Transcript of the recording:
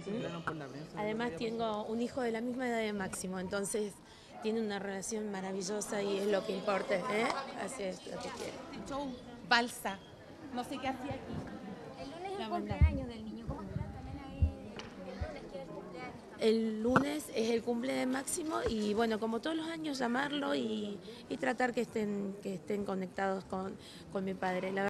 Además tengo un hijo de la misma edad de Máximo, entonces tiene una relación maravillosa y es lo que importa, ¿eh? Así es lo que quiere. Show, balsa. No sé qué hacía aquí. El lunes es La el verdad. cumpleaños del niño. ¿Cómo esperan también ahí el lunes que es el cumpleaños también? El lunes es el cumple de Máximo y bueno, como todos los años llamarlo y tratar que estén conectados con mi padre.